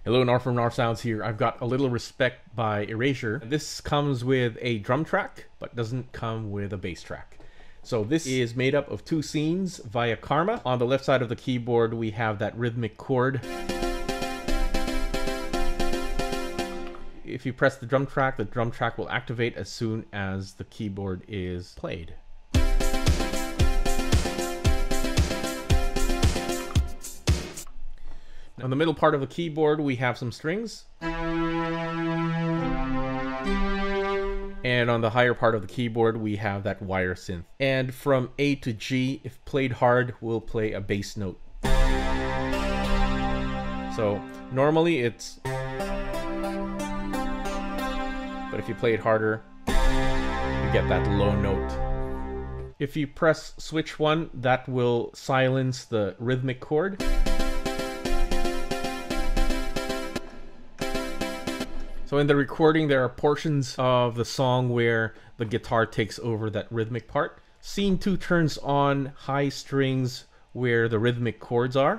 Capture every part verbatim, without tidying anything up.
Hello, North from North Sounds here. I've got A Little Respect by Erasure. This comes with a drum track, but doesn't come with a bass track. So this is made up of two scenes via Karma. On the left side of the keyboard, we have that rhythmic chord. If you press the drum track, the drum track will activate as soon as the keyboard is played. On the middle part of the keyboard, we have some strings. And on the higher part of the keyboard, we have that wire synth. And from A to G, if played hard, we'll play a bass note. So normally it's... But if you play it harder, you get that low note. If you press switch one, that will silence the rhythmic chord. So in the recording, there are portions of the song where the guitar takes over that rhythmic part. Scene two turns on high strings where the rhythmic chords are.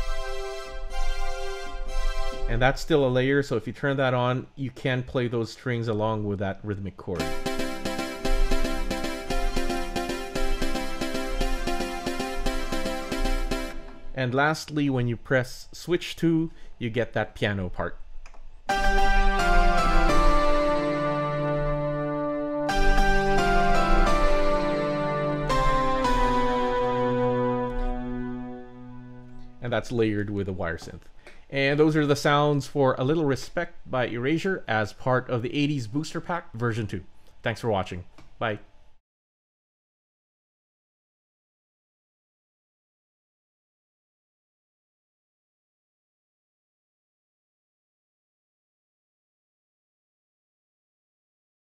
And that's still a layer, so if you turn that on, you can play those strings along with that rhythmic chord. And lastly, when you press switch two, you get that piano part. And that's layered with a wire synth. And those are the sounds for A Little Respect by Erasure as part of the eighties Booster Pack version two. Thanks for watching. Bye.